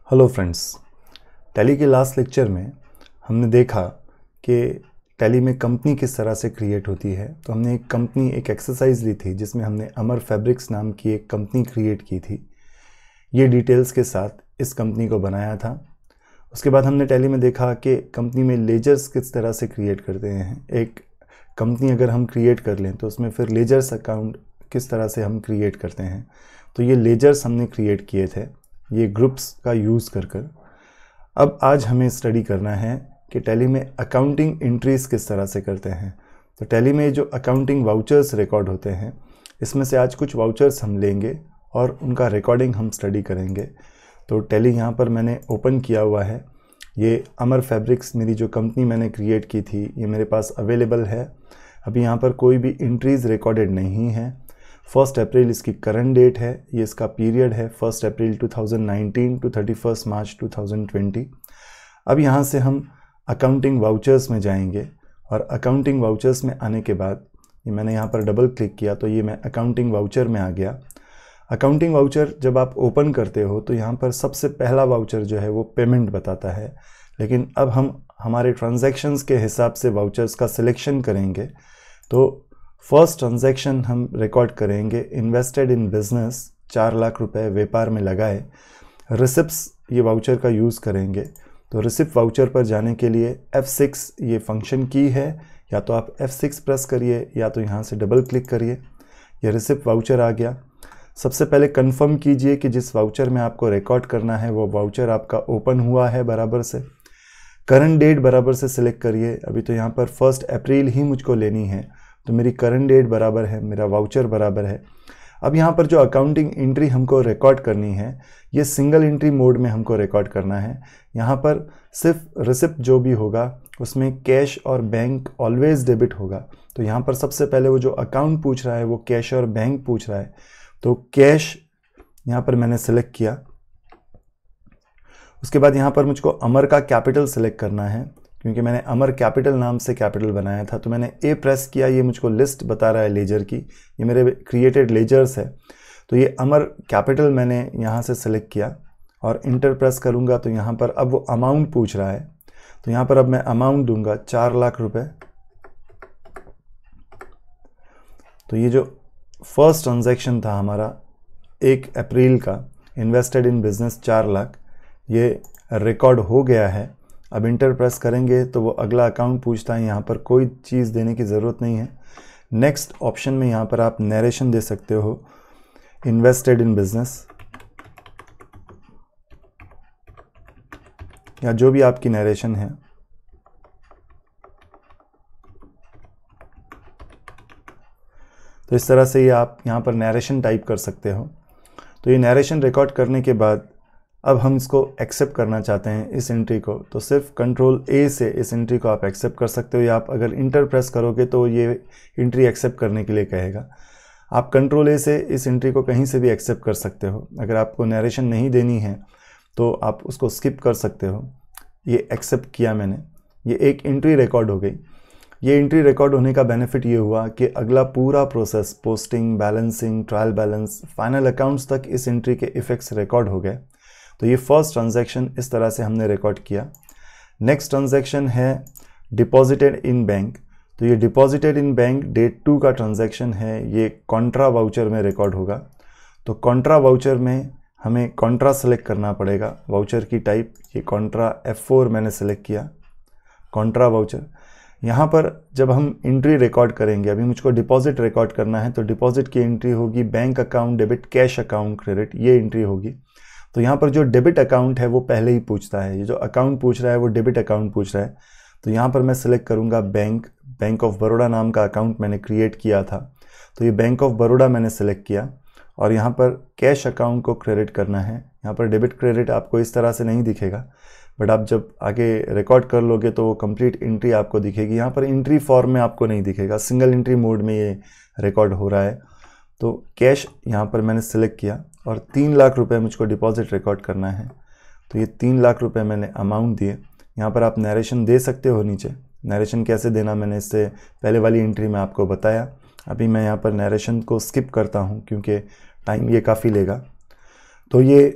Hello friends, Tally के last lecture में हमने देखा कि टैली में कंपनी किस तरह से क्रिएट होती है। तो हमने एक एक्सरसाइज ली थी जिसमें हमने अमर फैब्रिक्स नाम की एक कंपनी क्रिएट की थी। ये डिटेल्स के साथ इस कंपनी को बनाया था। उसके बाद हमने टैली में देखा कि कंपनी में लेजर्स किस तरह से क्रिएट करते हैं। एक कंपनी अगर हम क्रिएट कर लें तो उसमें फिर लेजर्स अकाउंट किस तरह से हम क्रिएट करते हैं। तो ये लेजर्स हमने क्रिएट किए थे ये ग्रुप्स का यूज़ कर। अब आज हमें स्टडी करना है कि टैली में अकाउंटिंग एंट्रीज किस तरह से करते हैं। तो टैली में जो अकाउंटिंग वाउचर्स रिकॉर्ड होते हैं, इसमें से आज कुछ वाउचर्स हम लेंगे और उनका रिकॉर्डिंग हम स्टडी करेंगे। तो टैली यहाँ पर मैंने ओपन किया हुआ है। ये अमर फैब्रिक्स मेरी जो कंपनी मैंने क्रिएट की थी ये मेरे पास अवेलेबल है। अभी यहाँ पर कोई भी एंट्रीज रिकॉर्डेड नहीं है। 1 अप्रैल इसकी करंट डेट है। ये इसका पीरियड है 1 अप्रैल 2019 टू 31 मार्च 2020। अब यहाँ से हम अकाउंटिंग वाउचर्स में जाएंगे और अकाउंटिंग वाउचर्स में आने के बाद ये मैंने यहाँ पर डबल क्लिक किया तो ये मैं अकाउंटिंग वाउचर में आ गया। अकाउंटिंग वाउचर जब आप ओपन करते हो तो यहाँ पर सबसे पहला वाउचर जो है वो पेमेंट बताता है। लेकिन अब हम हमारे ट्रांजैक्शंस के हिसाब से वाउचर्स का सिलेक्शन करेंगे। तो फर्स्ट ट्रांजैक्शन हम रिकॉर्ड करेंगे इन्वेस्टेड इन बिजनेस 4 लाख रुपए व्यापार में लगाए। रिसिप्ट्स ये वाउचर का यूज़ करेंगे। तो रिसिप्ट वाउचर पर जाने के लिए F6 ये फंक्शन की है, या तो आप F6 प्रेस करिए या तो यहाँ से डबल क्लिक करिए। ये रिसिप्ट वाउचर आ गया। सबसे पहले कंफर्म कीजिए कि जिस वाउचर में आपको रिकॉर्ड करना है वो वाउचर आपका ओपन हुआ है बराबर से। करंट डेट बराबर से सिलेक्ट करिए। अभी तो यहाँ पर 1 अप्रैल ही मुझको लेनी है तो मेरी करंट डेट बराबर है, मेरा वाउचर बराबर है। अब यहाँ पर जो अकाउंटिंग एंट्री हमको रिकॉर्ड करनी है ये सिंगल एंट्री मोड में हमको रिकॉर्ड करना है। यहाँ पर सिर्फ रिसिप्ट जो भी होगा उसमें कैश और बैंक ऑलवेज डेबिट होगा। तो यहाँ पर सबसे पहले वो जो अकाउंट पूछ रहा है वो कैश और बैंक पूछ रहा है। तो कैश यहाँ पर मैंने सेलेक्ट किया। उसके बाद यहाँ पर मुझको अमर का कैपिटल सेलेक्ट करना है क्योंकि मैंने अमर कैपिटल नाम से कैपिटल बनाया था। तो मैंने ए प्रेस किया। ये मुझको लिस्ट बता रहा है लेजर की, ये मेरे क्रिएटेड लेजर्स है। तो ये अमर कैपिटल मैंने यहाँ से सेलेक्ट किया और इंटर प्रेस करूँगा तो यहाँ पर अब वो अमाउंट पूछ रहा है। तो यहाँ पर अब मैं अमाउंट दूंगा 4 लाख रुपए। तो ये जो फर्स्ट ट्रांजैक्शन था हमारा 1 अप्रैल का इन्वेस्टेड इन बिजनेस 4 लाख, ये रिकॉर्ड हो गया है। अब इंटर प्रेस करेंगे तो वो अगला अकाउंट पूछता है। यहाँ पर कोई चीज़ देने की ज़रूरत नहीं है। नेक्स्ट ऑप्शन में यहाँ पर आप नरेशन दे सकते हो, इन्वेस्टेड इन बिजनेस या जो भी आपकी नरेशन है। तो इस तरह से ये आप यहाँ पर नरेशन टाइप कर सकते हो। तो ये नरेशन रिकॉर्ड करने के बाद अब हम इसको एक्सेप्ट करना चाहते हैं इस एंट्री को, तो सिर्फ कंट्रोल ए से इस एंट्री को आप एक्सेप्ट कर सकते हो, या आप अगर इंटर प्रेस करोगे तो ये एंट्री एक्सेप्ट करने के लिए कहेगा। आप कंट्रोल ए से इस एंट्री को कहीं से भी एक्सेप्ट कर सकते हो। अगर आपको नरेशन नहीं देनी है तो आप उसको स्किप कर सकते हो। ये एक्सेप्ट किया मैंने, ये एक एंट्री रिकॉर्ड हो गई। ये एंट्री रिकॉर्ड होने का बेनिफिट ये हुआ कि अगला पूरा process posting, balancing, trial balance, final accounts तक इस एंट्री के इफेक्ट्स रिकॉर्ड हो गए। तो ये फर्स्ट ट्रांजैक्शन इस तरह से हमने रिकॉर्ड किया। नेक्स्ट ट्रांजैक्शन है डिपॉजिटेड इन बैंक। तो ये डिपॉजिटेड इन बैंक डेट 2 का ट्रांजैक्शन है। ये कॉन्ट्रा वाउचर में रिकॉर्ड होगा। तो कॉन्ट्रा वाउचर में हमें कॉन्ट्रा सेलेक्ट करना पड़ेगा। वाउचर की टाइप ये कॉन्ट्रा F4 मैंने सेलेक्ट किया, कॉन्ट्रा वाउचर। यहाँ पर जब हम एंट्री रिकॉर्ड करेंगे, अभी मुझको डिपॉजिट रिकॉर्ड करना है तो डिपॉजिट की एंट्री होगी bank account debit, cash account credit, ये एंट्री होगी। तो यहाँ पर जो डेबिट अकाउंट है वो पहले ही पूछता है। ये जो अकाउंट पूछ रहा है वो डेबिट अकाउंट पूछ रहा है। तो यहाँ पर मैं सिलेक्ट करूँगा बैंक ऑफ बड़ौदा नाम का अकाउंट मैंने क्रिएट किया था। तो ये बैंक ऑफ बड़ौदा मैंने सेलेक्ट किया और यहाँ पर कैश अकाउंट को क्रेडिट करना है। यहाँ पर डेबिट क्रेडिट आपको इस तरह से नहीं दिखेगा, बट आप जब आगे रिकॉर्ड कर लोगे तो वो कंप्लीट एंट्री आपको दिखेगी। यहाँ पर एंट्री फॉर्म में आपको नहीं दिखेगा, सिंगल एंट्री मोड में ये रिकॉर्ड हो रहा है। तो कैश यहाँ पर मैंने सेलेक्ट किया और 3 लाख रुपए मुझको डिपॉजिट रिकॉर्ड करना है। तो ये 3 लाख रुपए मैंने अमाउंट दिए। यहाँ पर आप नरेशन दे सकते हो नीचे। नरेशन कैसे देना मैंने इससे पहले वाली एंट्री में आपको बताया। अभी मैं यहाँ पर नरेशन को स्किप करता हूँ क्योंकि टाइम ये काफ़ी लेगा। तो ये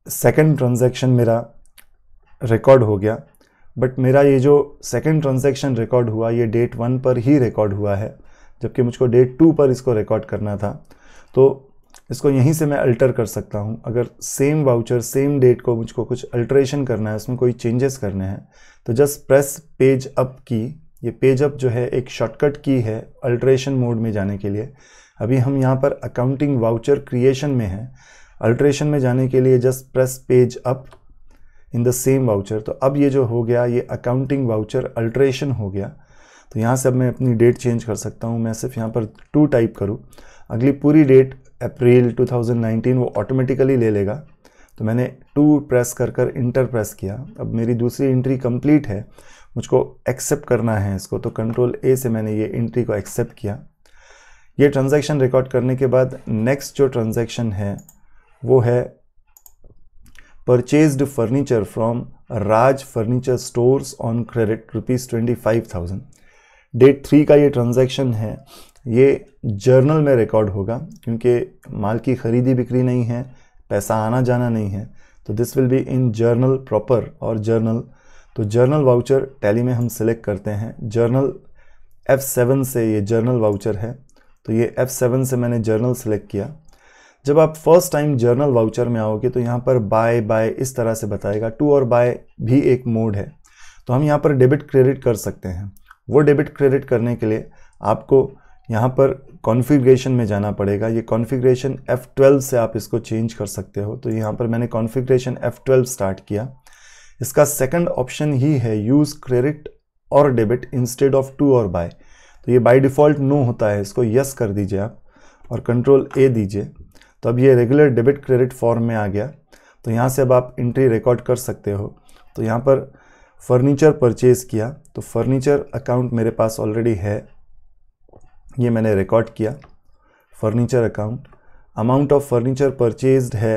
सेकंड ट्रांजैक्शन मेरा रिकॉर्ड हो गया, बट मेरा ये जो सेकंड ट्रांजैक्शन रिकॉर्ड हुआ ये डेट 1 पर ही रिकॉर्ड हुआ है, जबकि मुझको डेट 2 पर इसको रिकॉर्ड करना था। तो इसको यहीं से मैं अल्टर कर सकता हूँ। अगर सेम वाउचर सेम डेट को मुझको कुछ अल्टरेशन करना है, उसमें कोई चेंजेस करने हैं, तो जस्ट प्रेस पेज अप की। ये पेज अप जो है एक शॉर्टकट की है अल्टरेशन मोड में जाने के लिए। अभी हम यहाँ पर अकाउंटिंग वाउचर क्रिएशन में हैं। अल्टरेशन में जाने के लिए just press page up in the same voucher. तो अब ये जो हो गया ये अकाउंटिंग वाउचर अल्टरेशन हो गया। तो यहाँ से अब मैं अपनी डेट चेंज कर सकता हूँ। मैं सिर्फ यहाँ पर 2 टाइप करूँ, अगली पूरी डेट अप्रैल 2019 वो ऑटोमेटिकली ले लेगा। तो मैंने 2 प्रेस कर इंटर प्रेस किया। अब मेरी दूसरी एंट्री कंप्लीट है, मुझको एक्सेप्ट करना है इसको, तो कंट्रोल ए से मैंने ये एंट्री को एक्सेप्ट किया। ये ट्रांजैक्शन रिकॉर्ड करने के बाद नेक्स्ट जो ट्रांजैक्शन है वो है purchased furniture from Raj furniture stores on credit ₹25,000। Date 3 का ये ट्रांजैक्शन है, ये जर्नल में रिकॉर्ड होगा क्योंकि माल की खरीदी बिक्री नहीं है, पैसा आना जाना नहीं है। तो this will be in journal proper और जर्नल। तो जर्नल वाउचर टैली में हम सिलेक्ट करते हैं। जर्नल F7 से ये जर्नल वाउचर है, तो ये F7 से मैंने जर्नल सिलेक्ट किया। जब आप फर्स्ट टाइम जर्नल वाउचर में आओगे तो यहाँ पर बाय इस तरह से बताएगा। टू और बाय भी एक मोड है, तो हम यहाँ पर डेबिट क्रेडिट कर सकते हैं। वो डेबिट क्रेडिट करने के लिए आपको यहाँ पर कॉन्फ़िगरेशन में जाना पड़ेगा। ये कॉन्फ़िगरेशन F12 से आप इसको चेंज कर सकते हो। तो यहाँ पर मैंने कॉन्फ़िगरेशन F12 स्टार्ट किया। इसका सेकंड ऑप्शन ही है यूज़ क्रेडिट और डेबिट इंस्टेड ऑफ टू और बाय। तो ये बाय डिफ़ॉल्ट नो होता है, इसको यस कर दीजिए आप और कंट्रोल ए दीजिए। तो अब ये रेगुलर डेबिट क्रेडिट फॉर्म में आ गया। तो यहाँ से अब आप एंट्री रिकॉर्ड कर सकते हो। तो यहाँ पर फर्नीचर परचेज़ किया, तो फर्नीचर अकाउंट मेरे पास ऑलरेडी है, ये मैंने रिकॉर्ड किया। Furniture account, amount of furniture purchased है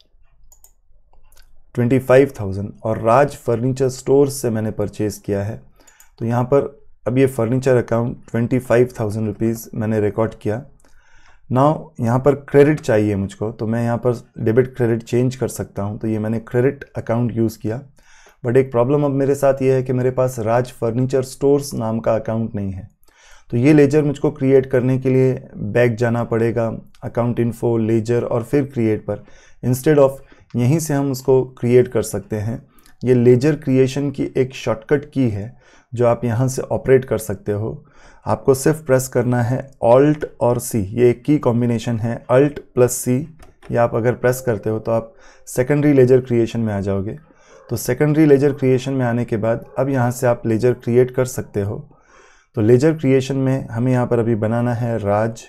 25,000 और राज फर्नीचर स्टोर से मैंने परचेज़ किया है। तो यहाँ पर अब ये फर्नीचर अकाउंट 25,000 रुपीज़ मैंने रिकॉर्ड किया। नाउ यहाँ पर क्रेडिट चाहिए मुझको, तो मैं यहाँ पर डेबिट क्रेडिट चेंज कर सकता हूँ। तो ये मैंने क्रेडिट अकाउंट यूज़ किया, बट एक प्रॉब्लम अब मेरे साथ ये है कि मेरे पास राज फर्नीचर स्टोर्स नाम का अकाउंट नहीं है। तो ये लेजर मुझको क्रिएट करने के लिए बैक जाना पड़ेगा, अकाउंट इन्फो, लेजर और फिर क्रिएट पर। इंस्टेड ऑफ यहीं से हम उसको क्रिएट कर सकते हैं। ये लेजर क्रिएशन की एक शॉर्टकट की है जो आप यहाँ से ऑपरेट कर सकते हो। आपको सिर्फ प्रेस करना है ऑल्ट और सी, ये एक की कॉम्बिनेशन है, अल्ट प्लस सी। ये आप अगर प्रेस करते हो तो आप सेकेंडरी लेजर क्रिएशन में आ जाओगे। तो सेकेंडरी लेजर क्रिएशन में आने के बाद अब यहाँ से आप लेजर क्रिएट कर सकते हो। तो लेजर क्रिएशन में हमें यहाँ पर अभी बनाना है राज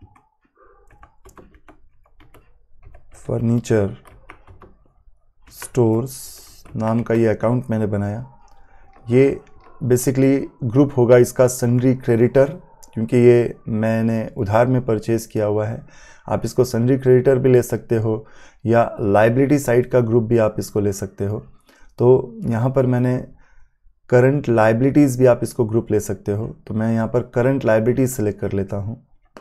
फर्नीचर स्टोर्स नाम का ये अकाउंट मैंने बनाया। ये बेसिकली ग्रुप होगा इसका सन्ड्री क्रेडिटर, क्योंकि ये मैंने उधार में परचेज़ किया हुआ है। आप इसको सन्ड्री क्रेडिटर भी ले सकते हो या लाइबिलिटी साइड का ग्रुप भी आप इसको ले सकते हो। तो यहाँ पर मैंने करंट लाइबिलिटीज़ भी आप इसको ग्रुप ले सकते हो। तो मैं यहाँ पर करंट लाइबिलिटीज़ सेलेक्ट कर लेता हूँ।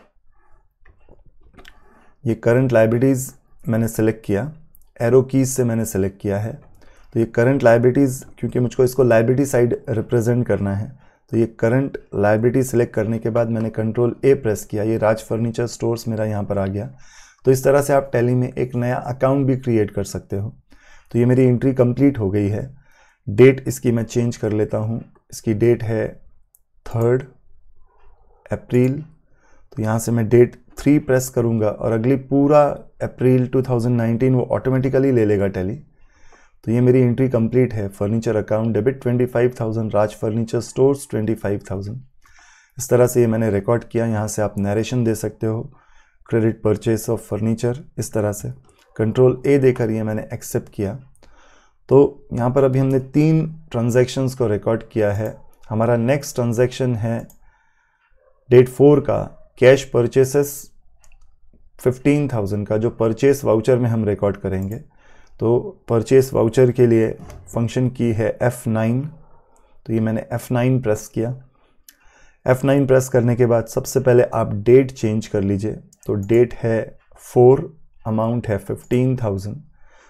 ये करंट लाइबिलिटीज़ मैंने सेलेक्ट किया, एरो कीज से मैंने सेलेक्ट किया है। तो ये करंट लाइबिलिटीज़, क्योंकि मुझको इसको लाइबिलिटी साइड रिप्रेजेंट करना है, तो ये करंट लाइबिलिटी सेलेक्ट करने के बाद मैंने कंट्रोल ए प्रेस किया। ये राज फर्नीचर स्टोर्स मेरा यहाँ पर आ गया। तो इस तरह से आप टैली में एक नया अकाउंट भी क्रिएट कर सकते हो। तो ये मेरी एंट्री कंप्लीट हो गई है। डेट इसकी मैं चेंज कर लेता हूँ। इसकी डेट है 3 अप्रैल। तो यहाँ से मैं डेट 3 प्रेस करूँगा और अगली पूरा अप्रैल 2019 वो ऑटोमेटिकली ले लेगा टैली। तो ये मेरी एंट्री कंप्लीट है। Furniture account debit 25,000, Raj furniture stores 25,000। इस तरह से ये मैंने रिकॉर्ड किया। यहाँ से आप नरेशन दे सकते हो, क्रेडिट परचेस ऑफ फर्नीचर, इस तरह से कंट्रोल ए देकर ये मैंने एक्सेप्ट किया। तो यहाँ पर अभी हमने 3 ट्रांजैक्शंस को रिकॉर्ड किया है। हमारा नेक्स्ट ट्रांजैक्शन है डेट 4 का कैश परचेसेस 15,000 का, जो परचेस वाउचर में हम रिकॉर्ड करेंगे। तो परचेस वाउचर के लिए फंक्शन की है F9। तो ये मैंने F9 प्रेस किया। F9 प्रेस करने के बाद सबसे पहले आप डेट चेंज कर लीजिए। तो डेट है 4, अमाउंट है 15,000।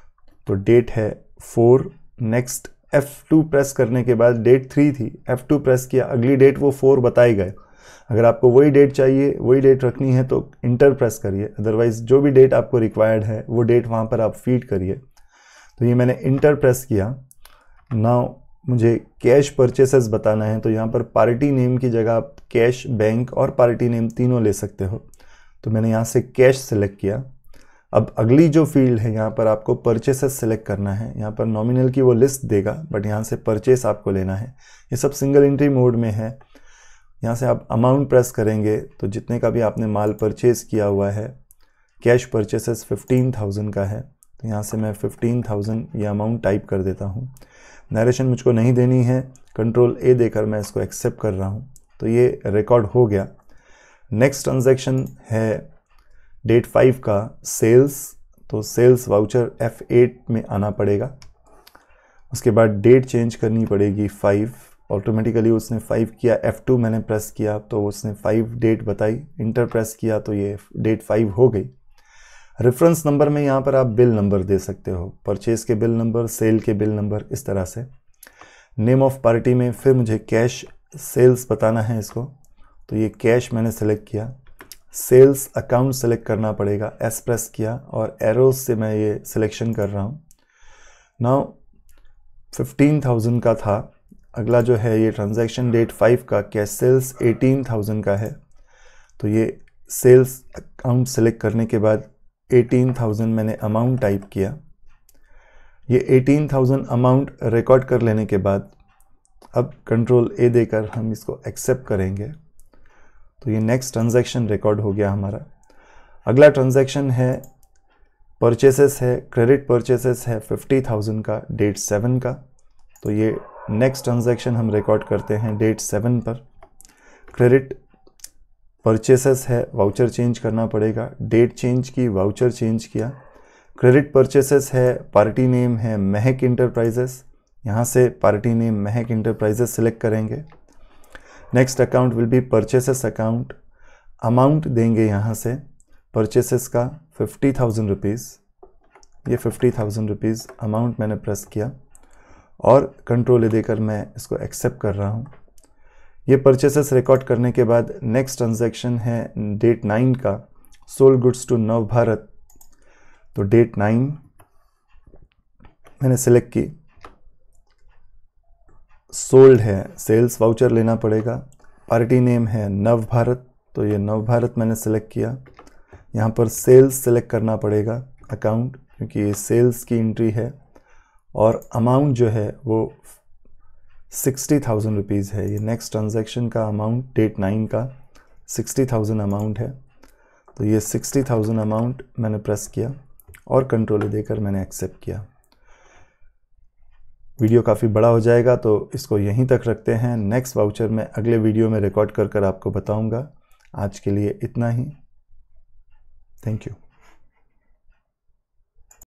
तो डेट है 4। नेक्स्ट F2 प्रेस करने के बाद डेट 3 थी, F2 प्रेस किया, अगली डेट वो 4 बताई गए। अगर आपको वही डेट चाहिए, वही डेट रखनी है तो इंटर प्रेस करिए, अदरवाइज जो भी डेट आपको रिक्वायर्ड है वो डेट वहाँ पर आप फीड करिए। तो ये मैंने इंटर प्रेस किया। नाउ मुझे कैश परचेसेस बताना है, तो यहाँ पर पार्टी नेम की जगह आप कैश, बैंक और पार्टी नेम तीनों ले सकते हो। तो मैंने यहाँ से कैश सेलेक्ट किया। अब अगली जो फील्ड है यहाँ पर आपको परचेसेस सेलेक्ट करना है। यहाँ पर नॉमिनल की वो लिस्ट देगा, बट यहाँ से परचेस आपको लेना है। ये सब सिंगल एंट्री मोड में है। यहाँ से आप अमाउंट प्रेस करेंगे तो जितने का भी आपने माल परचेस किया हुआ है, कैश परचेसेस 15,000 का है, तो यहाँ से मैं 15,000 ये अमाउंट टाइप कर देता हूँ। नरेशन मुझको नहीं देनी है, कंट्रोल A देकर मैं इसको एक्सेप्ट कर रहा हूँ। तो ये रिकॉर्ड हो गया। नेक्स्ट ट्रांजैक्शन है डेट 5 का सेल्स, तो सेल्स वाउचर F8 में आना पड़ेगा। उसके बाद डेट चेंज करनी पड़ेगी 5, ऑटोमेटिकली उसने 5 किया। F2 मैंने प्रेस किया तो उसने 5 डेट बताई, इंटर प्रेस किया तो ये डेट 5 हो गई। रेफरेंस नंबर में यहाँ पर आप बिल नंबर दे सकते हो, परचेज के बिल नंबर, सेल के बिल नंबर, इस तरह से। नेम ऑफ पार्टी में फिर मुझे कैश सेल्स बताना है इसको, तो ये कैश मैंने सेलेक्ट किया। सेल्स अकाउंट सेलेक्ट करना पड़ेगा, एस प्रेस किया और एरोज से मैं ये सिलेक्शन कर रहा हूँ। नाउ 15,000 का था। अगला जो है ये ट्रांजैक्शन डेट 5 का कैश सेल्स 18,000 का है, तो ये सेल्स अकाउंट सेलेक्ट करने के बाद 18,000 मैंने अमाउंट टाइप किया। ये 18,000 अमाउंट रिकॉर्ड कर लेने के बाद अब कंट्रोल A देकर हम इसको एक्सेप्ट करेंगे, तो ये नेक्स्ट ट्रांजैक्शन रिकॉर्ड हो गया हमारा। अगला ट्रांजैक्शन है परचेसेस है, क्रेडिट परचेसेस है 50,000 का, डेट 7 का, तो ये नेक्स्ट ट्रांजैक्शन हम रिकॉर्ड करते हैं डेट 7 पर। क्रेडिट परचेसेस है, वाउचर चेंज करना पड़ेगा, डेट चेंज की, वाउचर चेंज किया। क्रेडिट परचेसेस है, पार्टी नेम है महक इंटरप्राइजेस, यहाँ से party name Mahak enterprises select करेंगे। Next account will be purchases account. Amount देंगे यहाँ से परचेसेस का 50,000 रुपीज़, ये 50,000 रुपीज़ अमाउंट मैंने प्रेस किया और कंट्रोल देकर मैं इसको एक्सेप्ट कर रहा हूँ। ये परचेसेस रिकॉर्ड करने के बाद नेक्स्ट ट्रांजैक्शन है डेट 9 का, सोल्ड गुड्स टू नव भारत, तो डेट 9 मैंने सेलेक्ट की। सोल्ड है, सेल्स वाउचर लेना पड़ेगा, पार्टी नेम है नव भारत, तो ये नव भारत मैंने सेलेक्ट किया। यहाँ पर सेल्स सेलेक्ट करना पड़ेगा अकाउंट, क्योंकि ये सेल्स की एंट्री है, और अमाउंट जो है वो 60,000 रुपीज़ है। ये नेक्स्ट ट्रांजैक्शन का अमाउंट डेट 9 का 60,000 अमाउंट है, तो ये 60,000 अमाउंट मैंने प्रेस किया और कंट्रोल देकर मैंने एक्सेप्ट किया। वीडियो काफ़ी बड़ा हो जाएगा तो इसको यहीं तक रखते हैं। नेक्स्ट वाउचर मैं अगले वीडियो में रिकॉर्ड कर आपको बताऊंगा। आज के लिए इतना ही। Thank you.